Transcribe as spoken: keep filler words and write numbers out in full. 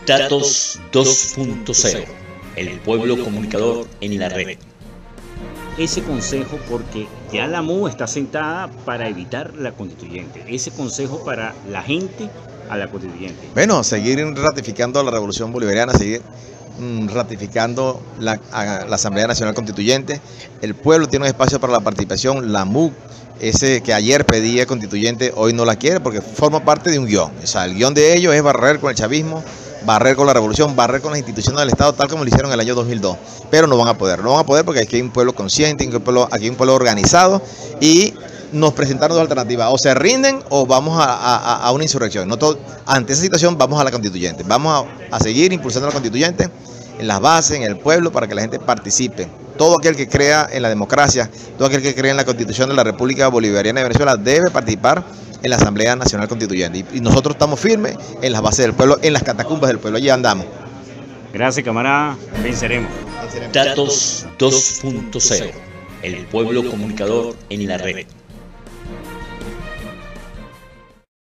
Datos dos punto cero. El pueblo comunicador en la red. Ese consejo, porque ya la M U está sentada para evitar la constituyente. Ese consejo para la gente a la constituyente. Bueno, seguir ratificando la revolución bolivariana, seguir mm, ratificando la, a, la Asamblea Nacional Constituyente. El pueblo tiene un espacio para la participación. La M U, ese que ayer pedía constituyente, hoy no la quiere porque forma parte de un guión. O sea, el guión de ellos es barrer con el chavismo, barrer con la revolución, barrer con las instituciones del Estado, tal como lo hicieron en el año dos mil dos. Pero no van a poder, no van a poder porque aquí hay un pueblo consciente, aquí hay un pueblo, aquí hay un pueblo organizado y nos presentaron dos alternativas: o se rinden o vamos a, a, a una insurrección. Nosotros, ante esa situación, vamos a la constituyente. Vamos a, a seguir impulsando la constituyente en las bases, en el pueblo, para que la gente participe. Todo aquel que crea en la democracia, todo aquel que crea en la Constitución de la República Bolivariana de Venezuela debe participar en la Asamblea Nacional Constituyente. Y, y nosotros estamos firmes en las bases del pueblo, en las catacumbas del pueblo. Allí andamos. Gracias, camarada. Venceremos. Datos dos punto cero. El pueblo comunicador en la red.